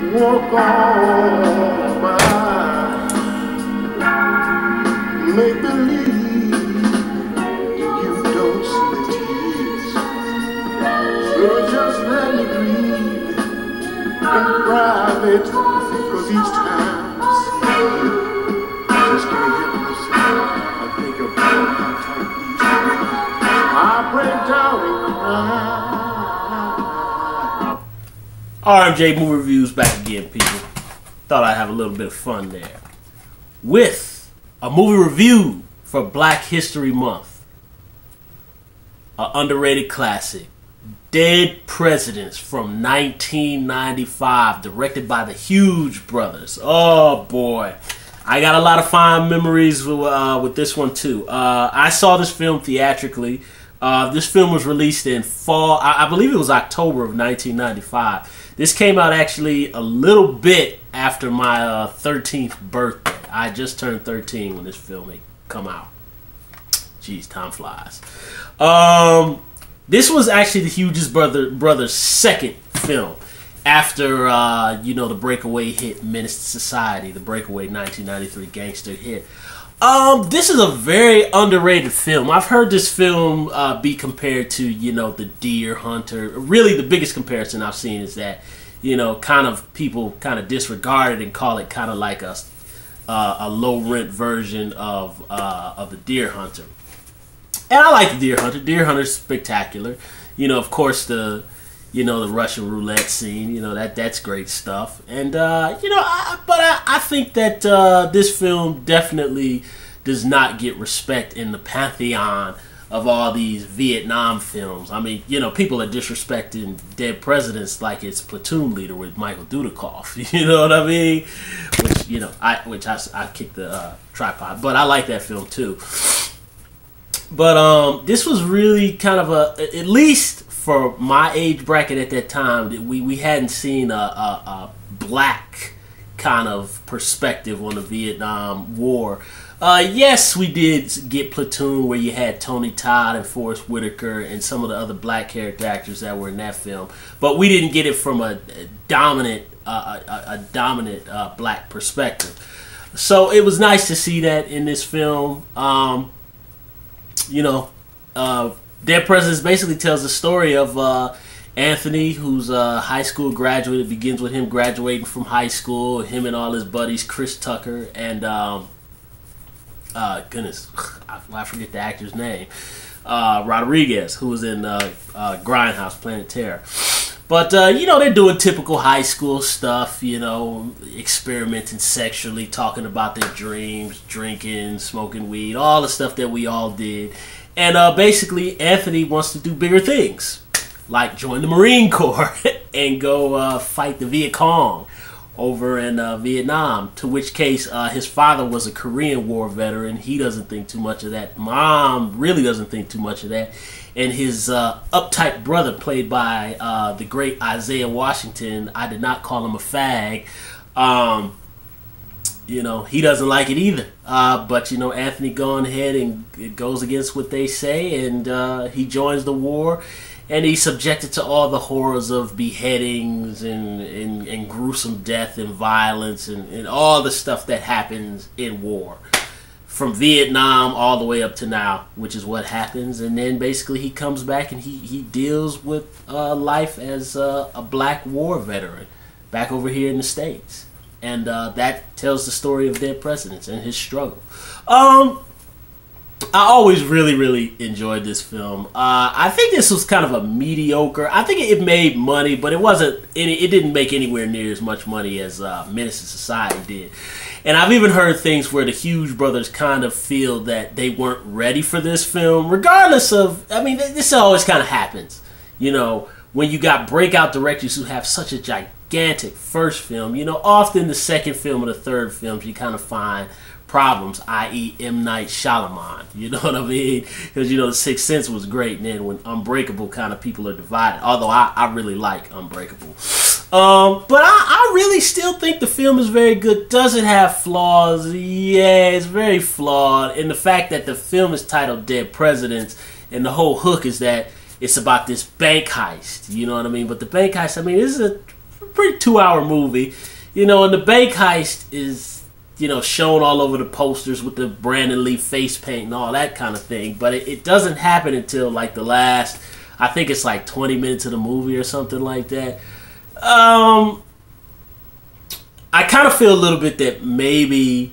walk on by, make believe you don't see the tears. So just let me breathe in private, cause each time I see you, I just can't help myself. I think about how tight these are. I break down and cry. RMJ Movie Reviews back again, people. Thought I'd have a little bit of fun there. With a movie review for Black History Month. An underrated classic. Dead Presidents from 1995. Directed by the Hughes brothers. Oh boy. I got a lot of fond memories with this one too. I saw this film theatrically. This film was released in fall, I believe it was October of 1995. This came out actually a little bit after my 13th birthday. I just turned 13 when this film had come out. Jeez, time flies. This was actually the Hughes brothers' second film after, the breakaway hit Menace to Society, the breakaway 1993 gangster hit. This is a very underrated film. I've heard this film be compared to, The Deer Hunter. Really, the biggest comparison I've seen is that, people kind of disregard it and call it kind of like a low-rent version of The Deer Hunter. And I like The Deer Hunter. Deer Hunter's spectacular. Of course, the Russian roulette scene, that's great stuff. And, I think that this film definitely does not get respect in the pantheon of all these Vietnam films. I mean, people are disrespecting Dead Presidents like it's Platoon Leader with Michael Dudikoff. You know what I mean? Which, I kicked the tripod. But I like that film, too. But this was really kind of at least for my age bracket at that time, we hadn't seen a black kind of perspective on the Vietnam War. Yes, we did get Platoon, where you had Tony Todd and Forrest Whitaker and some of the other black character actors that were in that film, but we didn't get it from a dominant black perspective. So it was nice to see that in this film. Dead Presidents basically tells the story of Anthony, who's a high school graduate. It begins with him graduating from high school, him and all his buddies, Chris Tucker, and I forget the actor's name, Rodriguez, who was in Grindhouse, Planet Terror. But, they're doing typical high school stuff, experimenting sexually, talking about their dreams, drinking, smoking weed, all the stuff that we all did. And basically, Anthony wants to do bigger things, like join the Marine Corps and go fight the Viet Cong over in Vietnam, to which case his father was a Korean War veteran. He doesn't think too much of that. Mom really doesn't think too much of that. And his uptight brother, played by the great Isaiah Washington, I did not call him a fag. He doesn't like it either. But Anthony going ahead and goes against what they say, and he joins the war, and he's subjected to all the horrors of beheadings and gruesome death and violence and all the stuff that happens in war. From Vietnam all the way up to now, which is what happens. And then basically he comes back and he deals with life as a black war veteran back over here in the States. And that tells the story of Dead Presidents and his struggle. I always really, really enjoyed this film. I think this was kind of a mediocre. I think it made money, but it didn't make anywhere near as much money as Menace to Society did. And I've even heard things where the Hughes brothers kind of feel that they weren't ready for this film, regardless of, this always kind of happens. When you got breakout directors who have such a gigantic first film, often the second film or the third films you kind of find problems, i.e. M. Night Shyamalan. You know what I mean? Because, The Sixth Sense was great, and then when Unbreakable, kind of people are divided. Although I really like Unbreakable. But I really still think the film is very good. Does it have flaws? Yeah, it's very flawed. And the fact that the film is titled Dead Presidents, and the whole hook is that it's about this bank heist. You know what I mean? But the bank heist, this is a pretty 2-hour movie, you know. And the bank heist is, you know, shown all over the posters with the Brandon Lee face paint and all that kind of thing. But it doesn't happen until like the last, I think it's like 20 minutes of the movie or something like that. I kind of feel a little bit that maybe,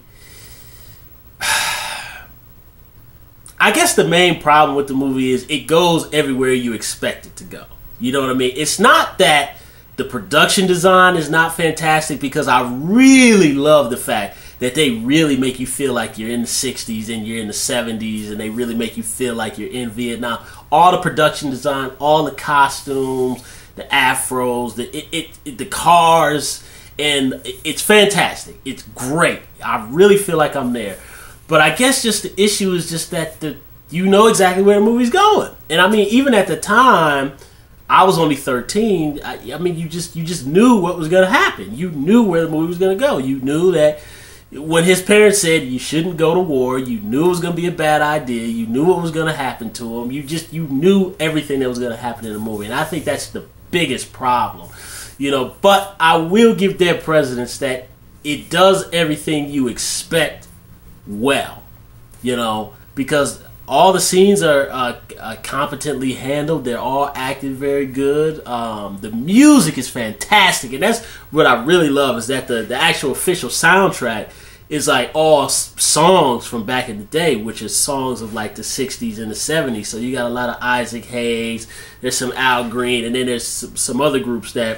I guess the main problem with the movie is it goes everywhere you expect it to go. You know what I mean? It's not that the production design is not fantastic, because I really love the fact that they really make you feel like you're in the 60s and you're in the 70s, and they really make you feel like you're in Vietnam. All the production design, all the costumes, the afros, the cars, and it's fantastic. It's great. I really feel like I'm there. But I guess just the issue is just that you know exactly where the movie's going. And I mean, even at the time, I was only 13. I mean, you just knew what was going to happen. You knew where the movie was going to go. You knew that when his parents said you shouldn't go to war, you knew it was going to be a bad idea. You knew what was going to happen to him. You knew everything that was going to happen in the movie. And I think that's the biggest problem. You know, but I will give Dead Presidents that it does everything you expect well, you know, because all the scenes are competently handled. They're all acted very good. The music is fantastic, and that's what I really love, is that the actual official soundtrack is like all songs from back in the day, which is songs of like the 60s and the 70s. So you got a lot of Isaac Hayes, there's some Al Green, and then there's some other groups that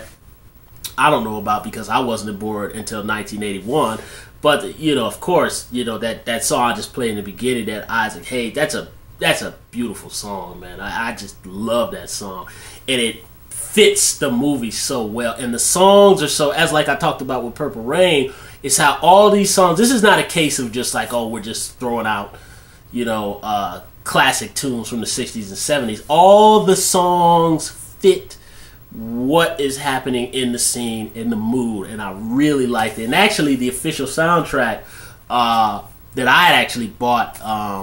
I don't know about because I wasn't aboard until 1981. But, you know, of course, you know, that song I just played in the beginning, that Isaac Hayes, that's a beautiful song, man. I just love that song. And it fits the movie so well. And the songs are so, as like I talked about with Purple Rain, it's how all these songs, this is not a case of just like, oh, we're just throwing out, you know, classic tunes from the 60s and 70s. All the songs fit what is happening in the scene, in the mood, and I really liked it. And actually, the official soundtrack that I had actually bought,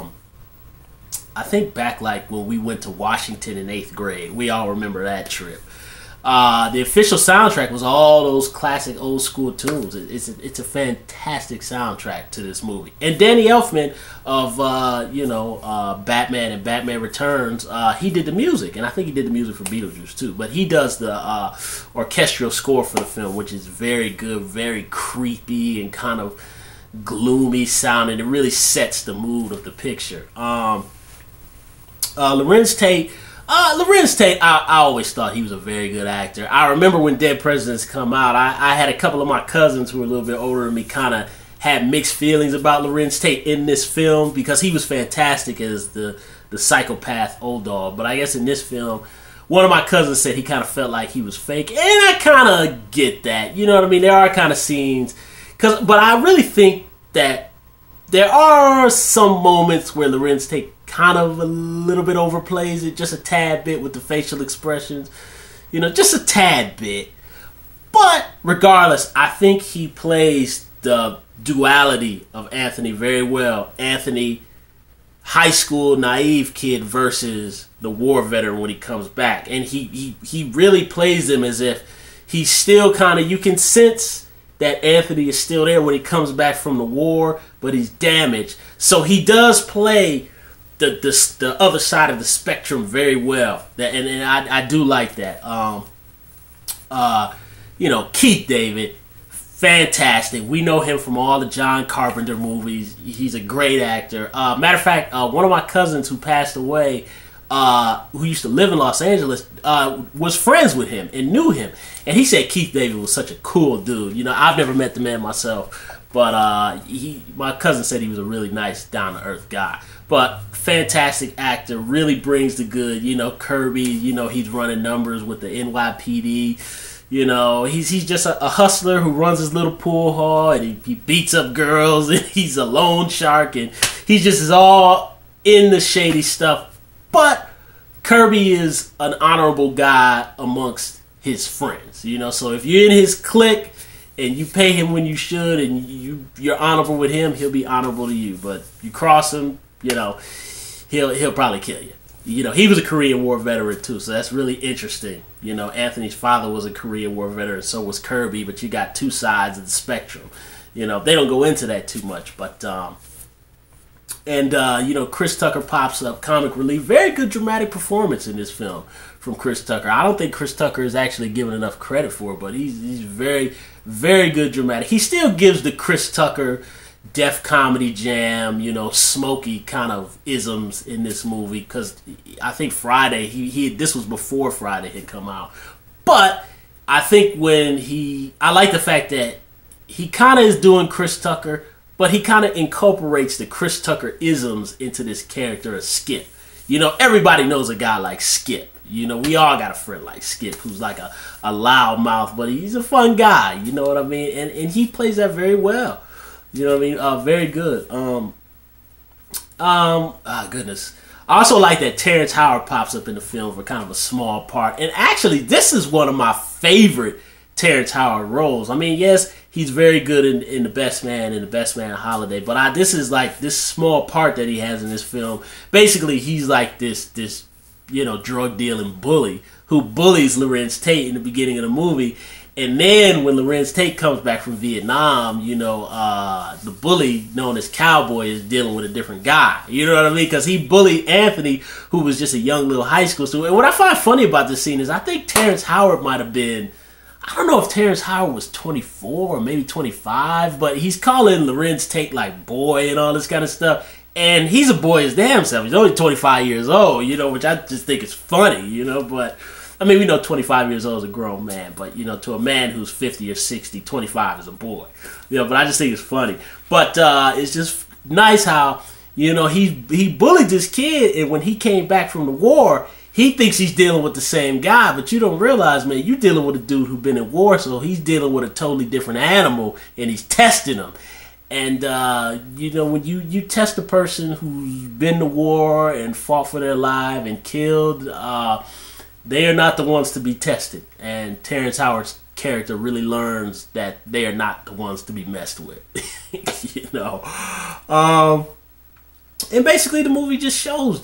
I think back like when we went to Washington in 8th grade. We all remember that trip. The official soundtrack was all those classic old school tunes. It's a fantastic soundtrack to this movie. And Danny Elfman of Batman and Batman Returns, he did the music, and I think he did the music for Beetlejuice too. But he does the orchestral score for the film, which is very good, very creepy and kind of gloomy sounding. It really sets the mood of the picture. Larenz Tate. I always thought he was a very good actor. I remember when Dead Presidents come out, I had a couple of my cousins who were a little bit older than me kind of had mixed feelings about Larenz Tate in this film, because he was fantastic as the psychopath old dog. But I guess in this film, one of my cousins said he kind of felt like he was fake, and I kind of get that. You know what I mean? There are kind of scenes, but I really think that there are some moments where Larenz Tate kind of a little bit overplays it, just a tad bit with the facial expressions, you know, just a tad bit. But regardless, I think he plays the duality of Anthony very well. Anthony, high school naive kid versus the war veteran when he comes back, and he really plays him as if he's still kind of, you can sense that Anthony is still there when he comes back from the war, but he's damaged. So he does play the other side of the spectrum very well. And I do like that. You know, Keith David, fantastic. We know him from all the John Carpenter movies. He's a great actor. Matter of fact, one of my cousins who passed away, who used to live in Los Angeles, was friends with him and knew him. And he said Keith David was such a cool dude. You know, I've never met the man myself, but my cousin said he was a really nice, down-to-earth guy. But fantastic actor, really brings the good. You know, Kirby, you know, he's running numbers with the NYPD. You know, he's just a hustler who runs his little pool hall, and he beats up girls, and he's a loan shark, and he just is all in the shady stuff. But Kirby is an honorable guy amongst his friends, you know. So if you're in his clique and you pay him when you should, and you're honorable with him, he'll be honorable to you. But you cross him, you know, he'll probably kill you. he was a Korean War veteran too, so that's really interesting. Anthony's father was a Korean War veteran, so was Kirby, but you got two sides of the spectrum. They don't go into that too much, but Chris Tucker pops up, comic relief, very good dramatic performance in this film from Chris Tucker. I don't think Chris Tucker is actually given enough credit for it, but he's very, very good dramatic. He still gives the Chris Tucker Def Comedy Jam, smoky kind of isms in this movie, because I think Friday, this was before Friday had come out. But I think I like the fact that he kind of is doing Chris Tucker, but he kind of incorporates the Chris Tucker isms into this character of Skip. Everybody knows a guy like Skip. We all got a friend like Skip who's like a loud mouth, but he's a fun guy. You know what I mean? And he plays that very well. You know what I mean? Very good. Goodness. I also like that Terrence Howard pops up in the film for kind of a small part. And actually, this is one of my favorite Terrence Howard roles. I mean, yes, he's very good in The Best Man and The Best Man Holiday, but this is like this small part that he has in this film. Basically, he's like this drug dealing bully who bullies Larenz Tate in the beginning of the movie. And then when Larenz Tate comes back from Vietnam, the bully known as Cowboy is dealing with a different guy. You know what I mean? Because he bullied Anthony, who was just a young little high school student. And what I find funny about this scene is I think Terrence Howard might have been, I don't know if Terrence Howard was 24 or maybe 25, but he's calling Larenz Tate like boy and all this kind of stuff. And he's a boy his damn self. He's only 25 years old, which I just think is funny, but I mean, we know 25 years old is a grown man, but, to a man who's 50 or 60, 25 is a boy. But I just think it's funny. But it's just nice how, he bullied this kid, and when he came back from the war, he thinks he's dealing with the same guy, but you don't realize, man, you're dealing with a dude who's been in war, so he's dealing with a totally different animal, and he's testing him. And, when you test a person who's been to war and fought for their life and killed, they are not the ones to be tested. And Terrence Howard's character really learns that they are not the ones to be messed with. And basically the movie just shows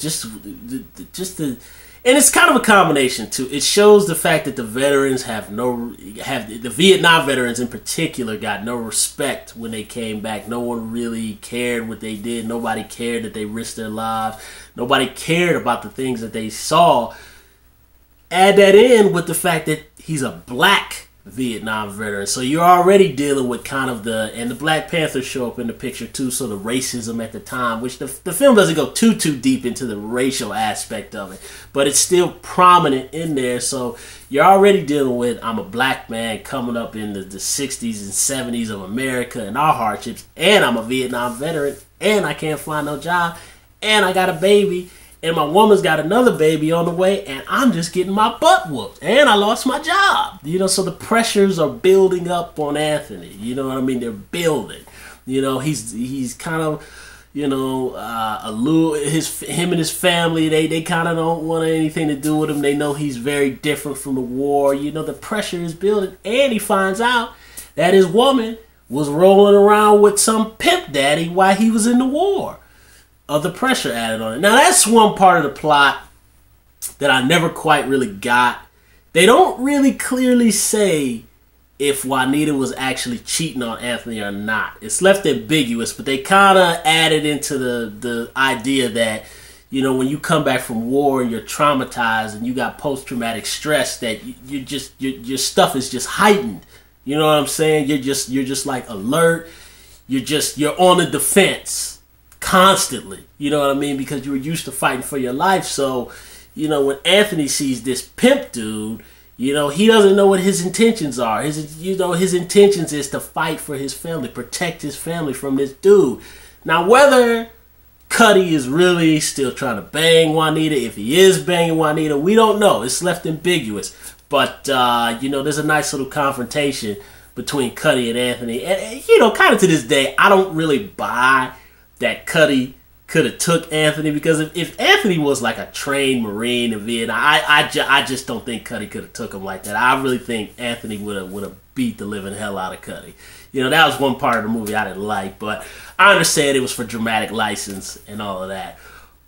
and it's kind of a combination too. It shows the fact that the veterans the Vietnam veterans in particular got no respect when they came back. No one really cared what they did. Nobody cared that they risked their lives. Nobody cared about the things that they saw. Add that in with the fact that he's a black Vietnam veteran. So you're already dealing with kind of and the Black Panthers show up in the picture too, so the racism at the time, which the film doesn't go too deep into the racial aspect of it, but it's still prominent in there. So you're already dealing with, I'm a black man coming up in the 60s and 70s of America and our hardships, and I'm a Vietnam veteran, and I can't find no job, and I got a baby, and my woman's got another baby on the way, and I'm just getting my butt whooped, and I lost my job. So the pressures are building up on Anthony. You know what I mean? They're building. He's kind of, him and his family, they kind of don't want anything to do with him. They know he's very different from the war. The pressure is building, and he finds out that his woman was rolling around with some pimp daddy while he was in the war. Of the pressure added on it. Now that's one part of the plot that I never quite really got. They don't really clearly say if Juanita was actually cheating on Anthony or not. It's left ambiguous, but they kind of added into the idea that, when you come back from war and you're traumatized and you got post-traumatic stress, that your stuff is just heightened. You know what I'm saying? You're just like alert. You're on the defense constantly, you know what I mean, because you were used to fighting for your life. So, when Anthony sees this pimp dude, he doesn't know what his intentions are. His intentions is to fight for his family, protect his family from this dude. Now, whether Cuddy is really still trying to bang Juanita, if he is banging Juanita, we don't know. It's left ambiguous. But, there's a nice little confrontation between Cuddy and Anthony. And, kind of to this day, I don't really buy that Cuddy could have took Anthony, because if Anthony was like a trained Marine in Vietnam, I just don't think Cuddy could have took him like that. I really think Anthony would have beat the living hell out of Cuddy. That was one part of the movie I didn't like, but I understand it was for dramatic license and all of that.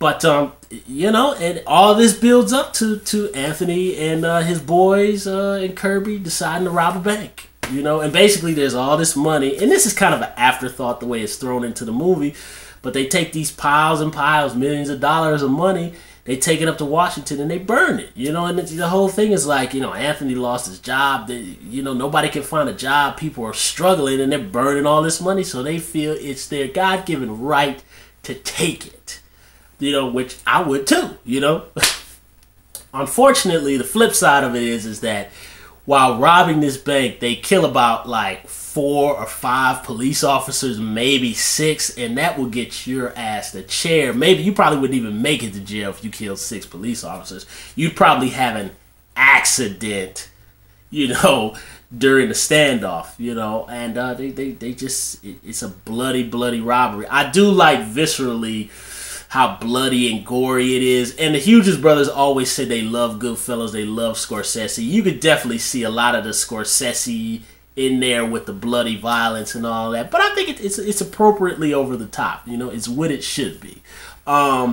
But you know, and all this builds up to Anthony and his boys and Kirby deciding to rob a bank. You know, and basically there's all this money, and this is kind of an afterthought the way it's thrown into the movie, but they take these piles and piles, millions of dollars of money, they take it up to Washington and they burn it, you know, and the whole thing is like, you know, Anthony lost his job, you know, nobody can find a job, people are struggling, and they're burning all this money, so they feel it's their God-given right to take it, you know, which I would too, you know. Unfortunately, the flip side of it is that while robbing this bank, they kill about like 4 or 5 police officers, maybe 6, and that will get your ass the chair. Maybe you probably wouldn't even make it to jail if you killed 6 police officers. You'd probably have an accident, you know, during the standoff, you know, and they just, it's a bloody, bloody robbery. I do like viscerally how bloody and gory it is. And the Hughes brothers always said they love Goodfellas, they love Scorsese. You could definitely see a lot of the Scorsese in there with the bloody violence and all that. But I think it's appropriately over the top. You know, it's what it should be. I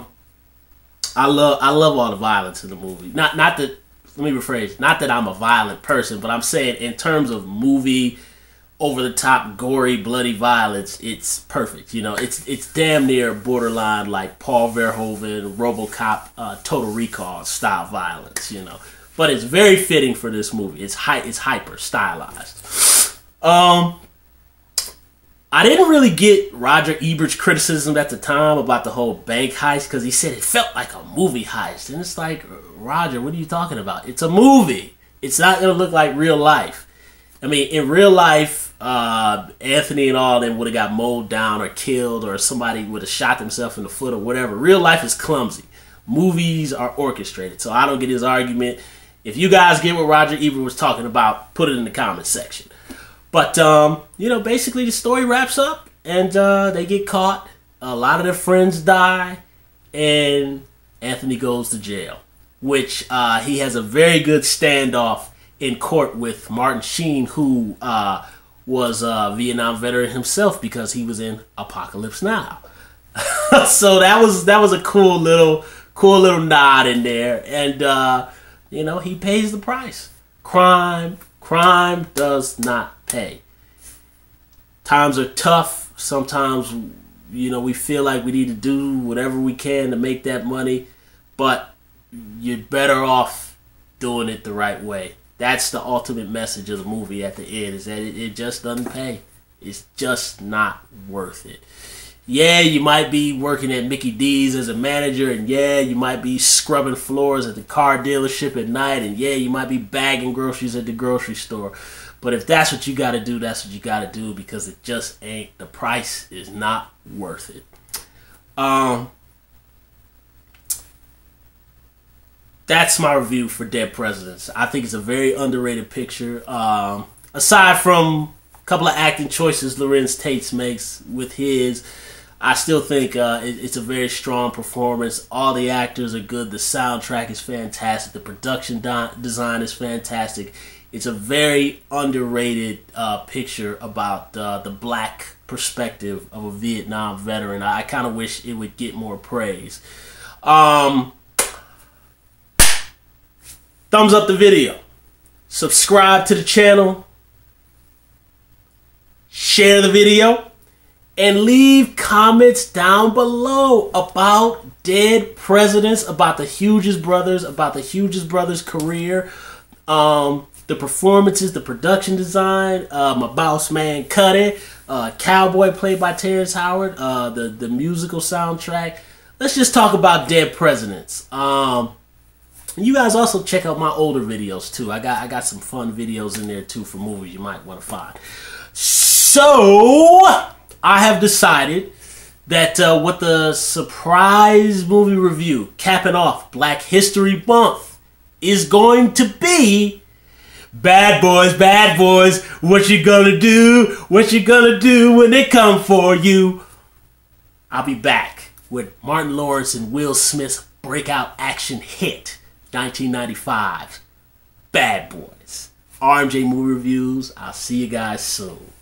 love all the violence in the movie. Not that, let me rephrase, not that I'm a violent person, but I'm saying in terms of movie over the top, gory, bloody violence, it's perfect. You know, it's damn near borderline like Paul Verhoeven, RoboCop, Total Recall style violence. You know, but it's very fitting for this movie. It's hyper stylized. I didn't really get Roger Ebert's criticism at the time about the whole bank heist because he said it felt like a movie heist, and it's like, Roger, what are you talking about? It's a movie. It's not gonna look like real life. I mean, in real life, Anthony and all of them would have got mowed down or killed, or somebody would have shot themselves in the foot or whatever. Real life is clumsy. Movies are orchestrated. So I don't get his argument. If you guys get what Roger Ebert was talking about, put it in the comments section. But, you know, basically the story wraps up and they get caught. A lot of their friends die and Anthony goes to jail, which he has a very good standoff in court with Martin Sheen, who was a Vietnam veteran himself because he was in Apocalypse Now. So that was a cool little nod in there, and you know, he pays the price. Crime does not pay. Times are tough. Sometimes, you know, we feel like we need to do whatever we can to make that money, but you're better off doing it the right way. That's the ultimate message of the movie at the end, is that it just doesn't pay. It's just not worth it. Yeah, you might be working at Mickey D's as a manager, and yeah, you might be scrubbing floors at the car dealership at night, and yeah, you might be bagging groceries at the grocery store. But if that's what you got to do, that's what you got to do, because it just ain't, the price is not worth it. That's my review for Dead Presidents. I think it's a very underrated picture. Aside from a couple of acting choices Lorenz Tate makes with his, I still think it's a very strong performance. All the actors are good. The soundtrack is fantastic. The production design is fantastic. It's a very underrated picture about the black perspective of a Vietnam veteran. I kind of wish it would get more praise. Thumbs up the video. Subscribe to the channel. Share the video. And leave comments down below about Dead Presidents, about the Hughes brothers, about the Hughes brothers' career, the performances, the production design, my boss man Cuddy, Cowboy played by Terrence Howard, the musical soundtrack. Let's just talk about Dead Presidents. You guys also check out my older videos too. I got some fun videos in there too for movies you might want to find. So I have decided that with the surprise movie review capping off Black History Month is going to be Bad Boys, what you gonna do? What you gonna do when they come for you? I'll be back with Martin Lawrence and Will Smith's breakout action hit, 1995, Bad Boys. RMJ Movie Reviews. I'll see you guys soon.